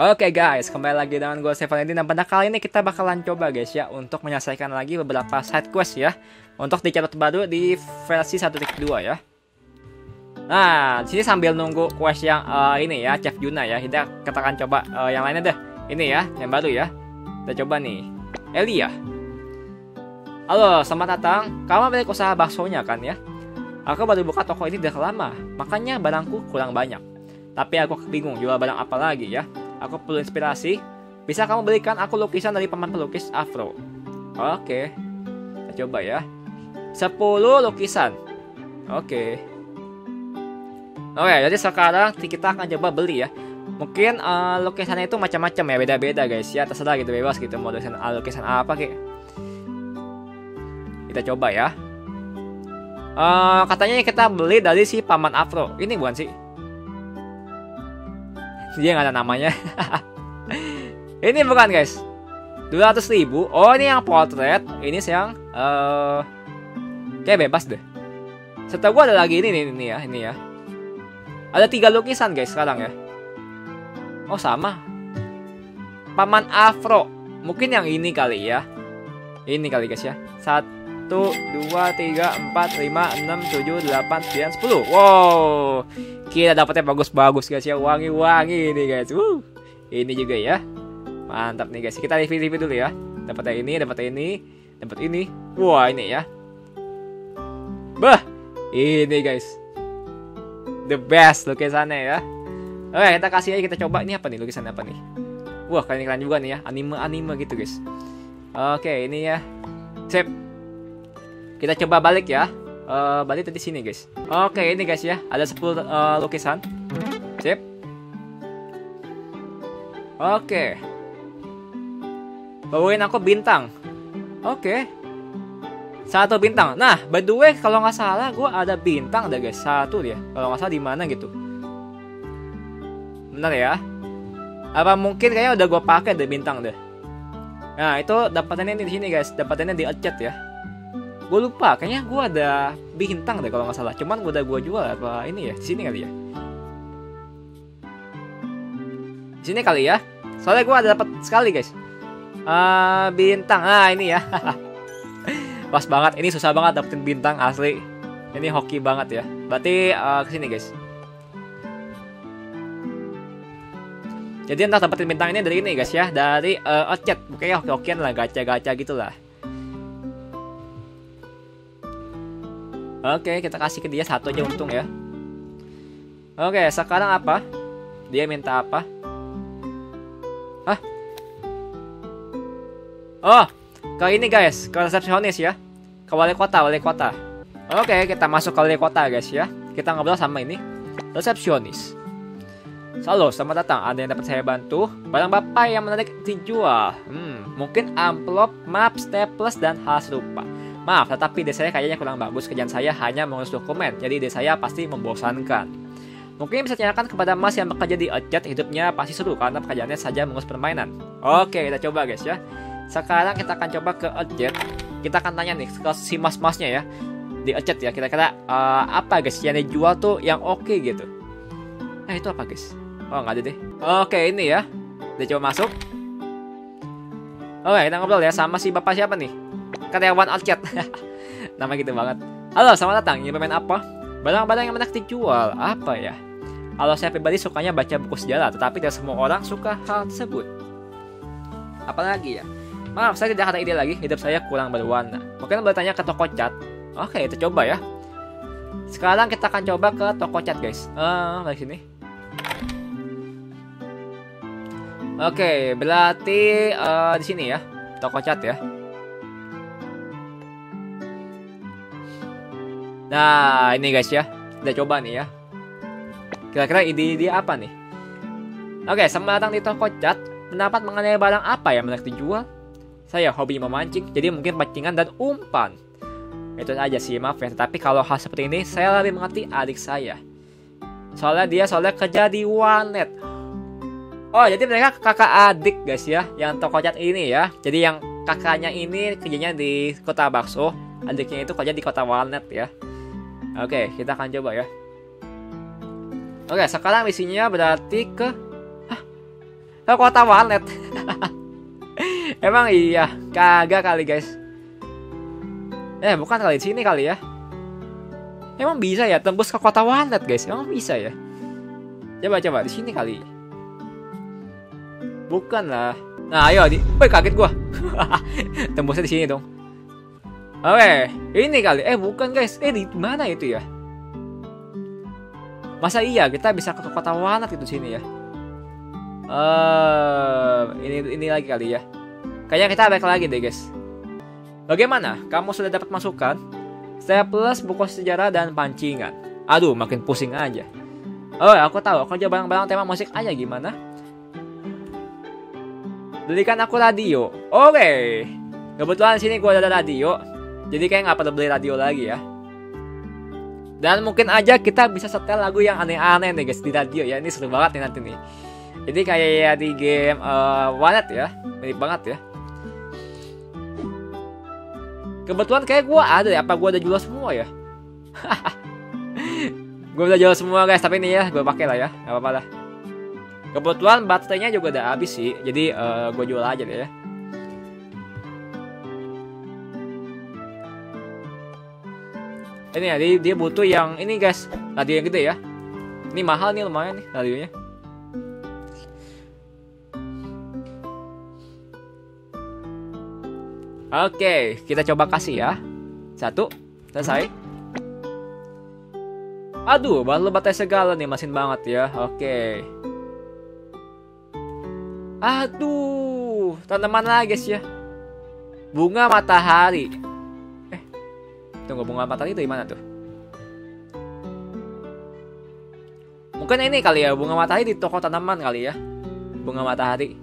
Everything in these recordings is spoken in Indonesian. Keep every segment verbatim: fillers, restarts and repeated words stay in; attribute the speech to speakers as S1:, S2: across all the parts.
S1: Oke guys, kembali lagi dengan gue Sevalenti. Dan pada kali ini kita bakalan coba guys ya untuk menyelesaikan lagi beberapa side quest ya, untuk di chapter baru di versi satu titik dua ya. Nah, di sini sambil nunggu quest yang uh, ini ya, Chef Yuna ya, kita katakan coba uh, yang lainnya deh. Ini ya, yang baru ya. Kita coba nih, Elia. Halo, selamat datang. Kamu milik usaha baksonya kan ya? Aku baru buka toko ini udah lama, makanya barangku kurang banyak. Tapi aku bingung jual barang apa lagi ya. Aku perlu inspirasi. Bisa kamu belikan aku lukisan dari paman pelukis Afro? Oke, kita coba ya. sepuluh lukisan. Oke. Oke, jadi sekarang kita akan coba beli ya. Mungkin uh, lukisannya itu macam-macam ya, beda-beda guys ya. Terserah gitu, bebas gitu mau lukisan, uh, lukisan apa kek. Kita coba ya. Uh, katanya kita beli dari si paman Afro. Ini bukan sih? Dia nggak ada namanya. Ini bukan guys. dua ratus ribu. Oh, ini yang potret. Ini yang uh, kayak bebas deh. Setahu gua ada lagi ini nih, ini ya, ini ya. Ada tiga lukisan guys sekarang ya. Oh, sama. Paman Afro. Mungkin yang ini kali ya. Ini kali guys ya. Satu, dua, tiga, empat, lima, enam, tujuh, delapan, sembilan, sepuluh. Wow. Kita dapatnya bagus-bagus guys ya, wangi-wangi nih guys. Uh, ini juga ya, mantap nih guys. Kita review-review dulu ya. Dapat ini, dapat ini, dapat ini. Wah ini ya. Bah, ini guys, the best lukisannya ya. Oke, kita kasih aja, kita coba. Ini apa nih, lukisan apa nih? Wah keren-keren juga nih ya, anime-anime gitu guys. Oke, ini ya. Sip. Kita coba balik ya. Uh, balik dari sini guys. Oke, ini guys ya, ada sepuluh uh, lukisan. Sip. Oke. Bawain aku bintang. Oke. Satu bintang. Nah, by the way, kalau nggak salah gue ada bintang deh guys, satu dia. Kalau nggak salah di mana gitu. Benar ya? Apa mungkin kayaknya udah gue pakai deh bintang deh. Nah, itu dapatannya di sini guys, dapatannya di chat ya. Gue lupa, kayaknya gue ada bintang deh kalau nggak salah. Cuman gue udah gue jual apa ini ya, di sini kali ya. Di sini kali ya. Soalnya gue ada dapat sekali guys. Uh, bintang, ah ini ya. Pas banget, ini susah banget dapetin bintang asli. Ini hoki banget ya. Berarti uh, kesini guys. Jadi entah dapetin bintang ini dari ini guys ya, dari uh, chat. Kayaknya hoki-hokian lah, gacha-gacha gitulah. Oke, kita kasih ke dia satu aja untung ya. Oke, sekarang apa? Dia minta apa? Hah? Oh, ke ini guys, ke resepsionis ya. Ke wali kota, wali kota. Oke, kita masuk ke wali kota guys ya. Kita ngobrol sama ini resepsionis. Halo, selamat datang. Ada yang dapat saya bantu? Barang bapak yang menarik dijual. Hmm, mungkin amplop, map, staples dan hal serupa. Maaf, tetapi ide saya kayaknya kurang bagus. Kerjaan saya hanya mengurus dokumen, jadi ide saya pasti membosankan. Mungkin bisa tanyakan kepada Mas yang bekerja di chat, hidupnya pasti seru karena pekerjaannya saja mengurus permainan. Oke, kita coba guys ya. Sekarang kita akan coba ke chat. Kita akan tanya nih ke si mas-masnya ya di chat ya. Kira-kira uh, apa guys yang dijual tuh yang oke okay, gitu. Eh itu apa guys? Oh nggak ada deh. Oke ini ya. Kita coba masuk. Oke, kita ngobrol ya sama si bapak siapa nih? Karyawan Alchat. Nama gitu banget. Halo, selamat datang. Ingin bermain apa? Barang-barang yang menarik dijual. Apa ya? Kalau saya pribadi sukanya baca buku sejarah, tetapi tidak semua orang suka hal tersebut. Apalagi ya? Maaf, saya tidak ada ide lagi. Hidup saya kurang berwarna. Mungkin bertanya ke toko cat. Oke, kita coba ya. Sekarang kita akan coba ke toko cat, guys. Eh, uh, dari sini. Oke, berarti uh, di sini ya. Toko cat ya. Nah ini guys ya, kita coba nih ya. Kira-kira ide dia apa nih? Oke, selamat datang di toko cat. Pendapat mengenai barang apa yang menarik dijual? Saya hobi memancing, jadi mungkin pancingan dan umpan. Itu aja sih, maaf ya. Tapi kalau hal seperti ini, saya lebih mengerti adik saya. Soalnya dia soalnya kerja di warnet. Oh, jadi mereka kakak adik guys ya, yang toko cat ini ya. Jadi yang kakaknya ini kerjanya di kota bakso, adiknya itu kerja di kota warnet ya. Oke, kita akan coba ya. Oke, sekarang misinya berarti ke... Hah? Ke kota walet. Emang iya, kagak kali guys. Eh bukan kali, di sini kali ya. Emang bisa ya tembus ke kota walet guys? Emang bisa ya? Coba-coba di sini kali. Bukan lah. Nah ayo di, woi kaget gua. Tembusnya di sini dong. Oke, ini kali. Eh bukan guys. Eh di mana itu ya? Masa iya kita bisa ke kota walet itu sini ya? Eh, uh, ini ini lagi kali ya. Kayaknya kita balik lagi deh guys. Bagaimana? Kamu sudah dapat masukan? Saya plus buku sejarah dan pancingan. Aduh, makin pusing aja. Oh, aku tahu. Kerja barang-barang tema musik aja gimana? Belikan aku radio. Oke. Okay. Kebetulan sini gua ada radio. Jadi kayak nggak perlu beli radio lagi ya. Dan mungkin aja kita bisa setel lagu yang aneh-aneh nih guys di radio ya. Ini seru banget nih nanti nih. Jadi kayak ya di game uh, Wallet ya. Mirip banget ya. Kebetulan kayak gue ada ya. Apa gue udah jual semua ya? Gue udah jual semua guys. Tapi ini ya gue pakai lah ya. Gak apa-apa lah. Kebetulan baterainya juga udah habis sih. Jadi uh, gue jual aja deh ya. Ini ya, dia, dia butuh yang ini guys, radio yang gede ya. Ini mahal nih lumayan nih radionya. Oke, kita coba kasih ya. Satu, selesai. Aduh, baru baterai segala nih, mesin banget ya. Oke. Aduh, tanaman lagi guys ya. Bunga matahari. Tunggu, bunga matahari itu di mana tuh? Mungkin ini kali ya, bunga matahari di toko tanaman kali ya. Bunga matahari.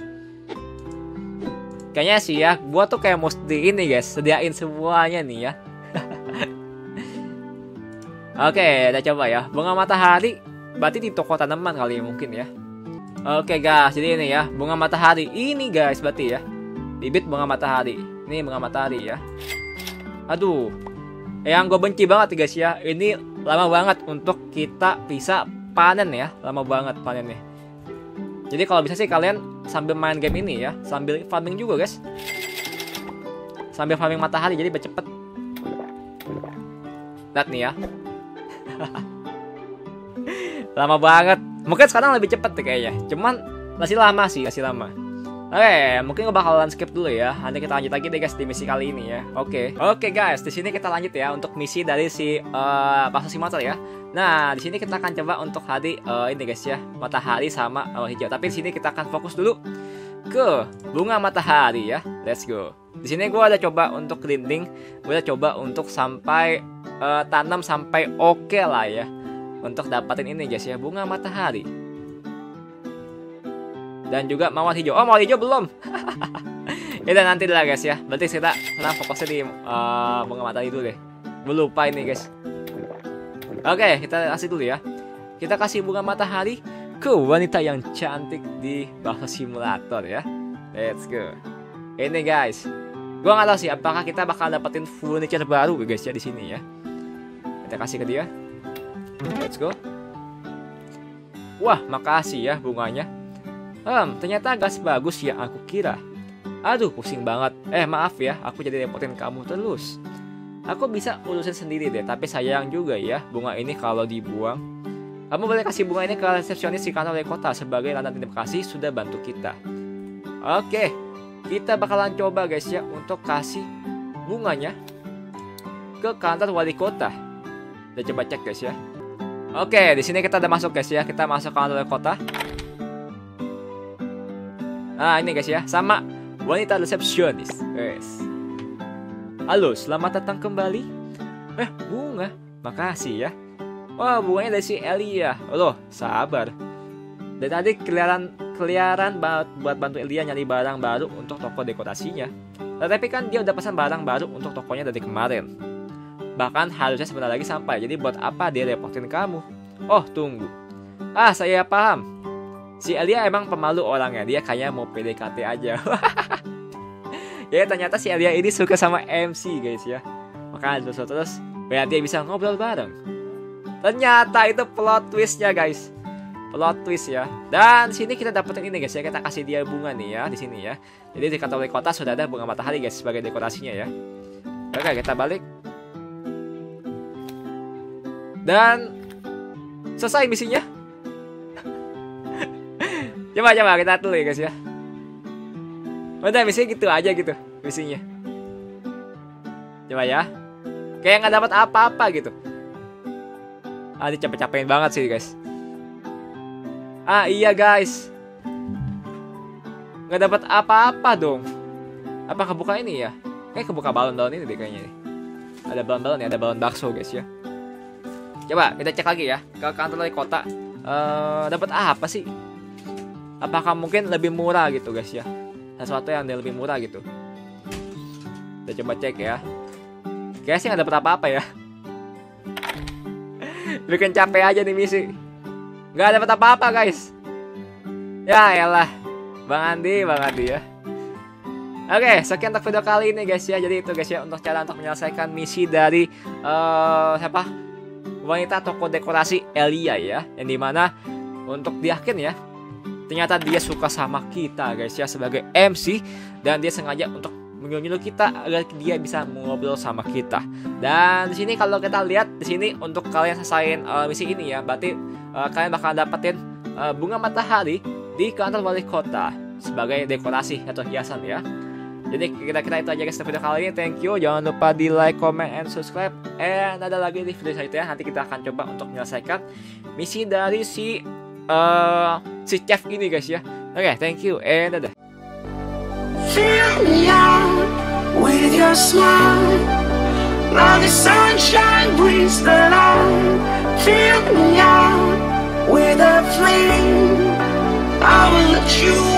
S1: Kayaknya sih ya, gua tuh kayak mesti ini guys, sediain semuanya nih ya. Oke, kita coba ya. Bunga matahari berarti di toko tanaman kali ya mungkin ya. Oke guys, jadi ini ya, bunga matahari. Ini guys berarti ya. Bibit bunga matahari. Ini bunga matahari ya. Aduh. Yang gue benci banget guys ya. Ini lama banget untuk kita bisa panen ya. Lama banget panennya. Jadi kalau bisa sih kalian sambil main game ini ya, sambil farming juga guys. Sambil farming matahari jadi cepet. Lihat nih ya. Lama banget. Mungkin sekarang lebih cepet deh kayaknya. Cuman masih lama sih, masih lama. Oke, mungkin gue bakalan skip dulu ya. Nanti kita lanjut lagi deh guys di misi kali ini ya. Oke, oke guys, di sini kita lanjut ya untuk misi dari si uh, bakso simulator ya. Nah, di sini kita akan coba untuk hari uh, ini guys ya, matahari sama uh, hijau. Tapi di sini kita akan fokus dulu ke bunga matahari ya. Let's go. Di sini gue ada coba untuk grinding, gue ada coba untuk sampai uh, tanam sampai oke okay lah ya, untuk dapatin ini guys ya, bunga matahari. Dan juga mawar hijau. Oh, mawar hijau belum. Ya dan nanti lah guys ya. Berarti kita sekarang fokusnya di uh, bunga matahari dulu deh. Gue lupa ini guys. Oke, kita kasih dulu ya. Kita kasih bunga matahari ke wanita yang cantik di bakso simulator ya. Let's go. Ini guys. Gue nggak tahu sih apakah kita bakal dapetin furniture baru guys ya di sini ya. Kita kasih ke dia. Let's go. Wah, makasih ya bunganya. Hmm, ternyata gak sebagus yang aku kira. Aduh, pusing banget. Eh, maaf ya, aku jadi repotin kamu terus. Aku bisa urusin sendiri deh, tapi sayang juga ya bunga ini kalau dibuang. Kamu boleh kasih bunga ini ke resepsionis di kantor wali kota sebagai tanda terima kasih sudah bantu kita. Oke, kita bakalan coba guys ya untuk kasih bunganya ke kantor wali kota. Kita coba cek guys ya. Oke, di sini kita udah masuk guys ya. Kita masuk ke kantor wali kota. Nah ini guys ya, sama wanita resepsionis. Yes. Halo, selamat datang kembali. Eh, bunga, makasih ya. Wah, bunganya dari si Elia. Loh, sabar. Dan tadi keliaran keliaran buat, buat bantu Elia nyari barang baru untuk toko dekorasinya. Tapi kan dia udah pesan barang baru untuk tokonya dari kemarin. Bahkan harusnya sebentar lagi sampai. Jadi buat apa dia repotin kamu? Oh, tunggu. Ah, saya paham. Si Elia emang pemalu orangnya. Dia kayaknya mau P D K T aja. Ya ternyata si Elia ini suka sama M C guys ya. Makanya terus terus biar dia bisa ngobrol bareng. Ternyata itu plot twistnya guys. plot twist ya. Dan di sini kita dapetin ini guys ya, kita kasih dia bunga nih ya di sini ya. Jadi di kantor wali kota sudah ada bunga matahari guys sebagai dekorasinya ya. Oke, kita balik. Dan selesai misinya. Coba-coba kita tulis guys ya. Udah misinya gitu aja gitu misinya. Coba ya. Kayak nggak dapat apa-apa gitu. Ah, ini capek-capekin banget sih guys. Ah iya guys, nggak dapat apa-apa dong. Apa kebuka ini ya? Kayak kebuka balon-balon ini deh kayaknya. Ada balon-balon ya, ada balon bakso guys ya. Coba kita cek lagi ya ke kantor wali kota. Uh, dapat apa sih? Apakah mungkin lebih murah gitu guys ya? Sesuatu yang lebih murah gitu. Kita coba cek ya. Kayaknya sih nggak dapat apa-apa ya. Bikin capek aja nih misi. Nggak dapat apa-apa guys. Ya elah, Bang Andi, Bang Andi ya. Oke, sekian untuk video kali ini guys ya. Jadi itu guys ya untuk cara untuk menyelesaikan misi dari uh, siapa? Wanita toko dekorasi Elia ya. Yang dimana untuk di akhir ya, ternyata dia suka sama kita guys ya sebagai M C. Dan dia sengaja untuk menyuruh kita agar dia bisa ngobrol sama kita. Dan di sini kalau kita lihat di sini untuk kalian selesaiin uh, misi ini ya, berarti uh, kalian bakal dapetin uh, bunga matahari di kantor wali kota sebagai dekorasi atau hiasan ya. Jadi kira-kira itu aja guys video kali ini. Thank you. Jangan lupa di like, comment, and subscribe. And ada lagi di video selanjutnya. Nanti kita akan coba untuk menyelesaikan misi dari si uh, si chef ini guys ya. Oke, okay, thank you and dadah.
S2: Fill me out with your smile. Now the sunshine brings the light. Fill me out with a flame. I will let you